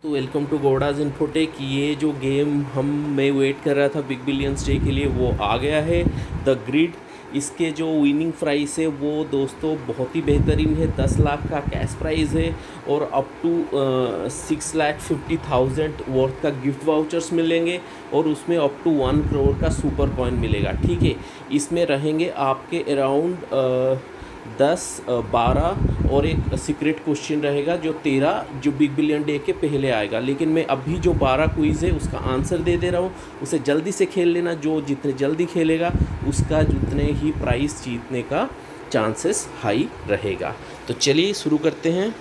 तो welcome to गोडाज infotech. ये जो गेम मैं वेट कर रहा था बिग बिलियंस डे के लिए वो आ गया है, द ग्रिड। इसके जो विनिंग प्राइस है वो दोस्तों बहुत ही बेहतरीन है। 10 लाख का कैश प्राइज़ है और अप टू 6,50,000 वर्थ का गिफ्ट वाउचर्स मिलेंगे और उसमें अप टू 1 करोड़ का सुपर कॉइन मिलेगा। ठीक है, इसमें रहेंगे आपके अराउंड 10, 12 और एक सीक्रेट क्वेश्चन रहेगा जो 13 जो बिग बिलियन डे के पहले आएगा। लेकिन मैं अभी जो 12 क्विज़ है उसका आंसर दे दे रहा हूँ, उसे जल्दी से खेल लेना। जो जितने जल्दी खेलेगा उसका जितने ही प्राइस जीतने का चांसेस हाई रहेगा। तो चलिए शुरू करते हैं।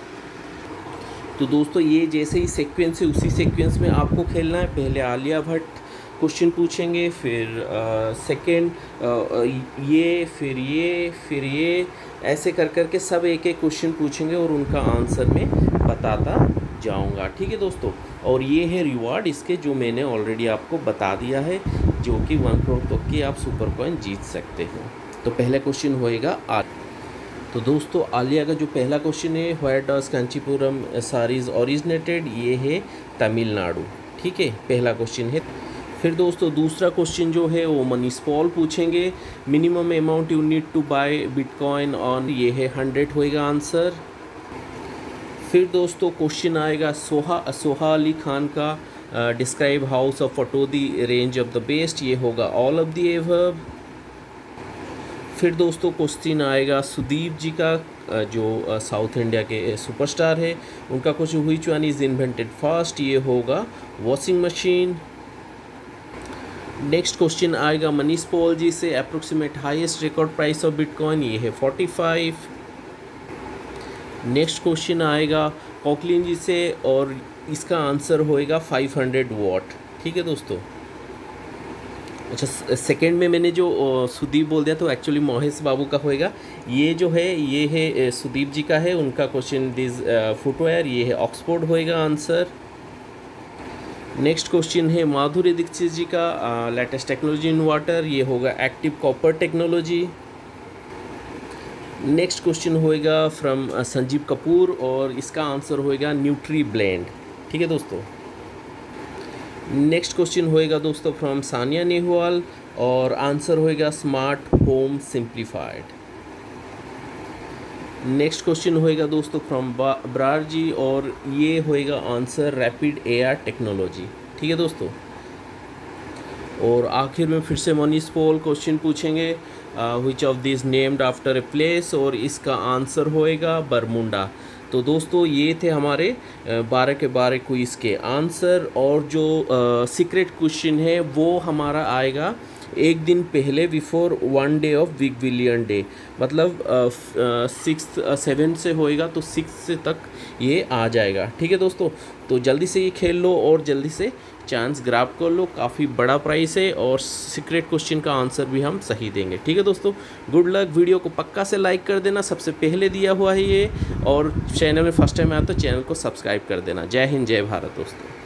तो दोस्तों ये जैसे ही सीक्वेंस है उसी सीक्वेंस में आपको खेलना है। पहले आलिया भट्ट क्वेश्चन पूछेंगे, फिर सेकंड ये, फिर ये, ऐसे कर के सब एक एक क्वेश्चन पूछेंगे और उनका आंसर मैं बताता जाऊंगा। ठीक है दोस्तों, और ये है रिवार्ड इसके जो मैंने ऑलरेडी आपको बता दिया है, जो कि 1 करोड़ तक की आप सुपर कॉइन जीत सकते हो। तो पहला क्वेश्चन होएगा तो दोस्तों आलिया का जो पहला क्वेश्चन है, where does Kanchipuram saris originated, ये है तमिलनाडु। ठीक है, पहला क्वेश्चन है। फिर दोस्तों दूसरा क्वेश्चन जो है वो मनीष पॉल पूछेंगे, minimum amount you need to buy bitcoin on, ये है 100 होएगा आंसर। फिर दोस्तों क्वेश्चन आएगा सोहा अली खान का, describe house of photo the range of the best, ये होगा ऑल ऑफ द एबव। फिर दोस्तों क्वेश्चन आएगा सुदीप जी का, जो साउथ इंडिया के सुपरस्टार है, उनका question which one is invented first, ये होगा वॉशिंग मशीन। नेक्स्ट क्वेश्चन आएगा मनीष पॉल जी से, approximate highest record price of bitcoin, ये है 45। नेक्स्ट क्वेश्चन आएगा कॉकलिन जी से और इसका आंसर होएगा 500 वॉट। ठीक है दोस्तों। अच्छा, सेकंड में मैंने जो सुदीप बोल दिया तो एक्चुअली मोहेश बाबू का होएगा। ये जो है ये है सुदीप जी का है, उनका क्वेश्चन दिस फुटवेयर, ये है ऑक्सफोर्ड होएगा आंसर। नेक्स्ट क्वेश्चन है माधुरी दीक्षित जी का, लेटेस्ट टेक्नोलॉजी इन वाटर, ये होगा active copper technology. Next question होएगा फ्रॉम संजीव कपूर और इसका आंसर होएगा न्यूट्री ब्लेंड। ठीक है दोस्तों। नेक्स्ट क्वेश्चन होएगा दोस्तों फ्रॉम सानिया नेहवाल और आंसर होएगा smart home simplified. Next question होएगा दोस्तों फ्रॉम ब्रार जी और ये होएगा आंसर रैपिड एआर टेक्नोलॉजी। ठीक है दोस्तों। और आखिर में फिर से मनीष पॉल क्वेश्चन पूछेंगे, which of this named after a place, और इसका आंसर होएगा बरमुंडा। तो दोस्तों ये थे हमारे 12 के 12 क्विज़ के आंसर। और जो सीक्रेट क्वेश्चन है वो हमारा आएगा एक दिन पहले, before 1 day of big billion day, मतलब 7 से होएगा तो 6 से तक ये आ जाएगा। ठीक है दोस्तों। तो जल्दी से ये खेल लो और जल्दी से चांस ग्रैब कर लो, काफ़ी बड़ा प्राइस है और सीक्रेट क्वेश्चन का आंसर भी हम सही देंगे। ठीक है दोस्तों, गुड लक। वीडियो को पक्का से लाइक कर देना, सबसे पहले दिया हुआ है ये, और चैनल में फर्स्ट टाइम आया तो चैनल को सब्सक्राइब कर देना। जय हिंद, जय भारत दोस्तों।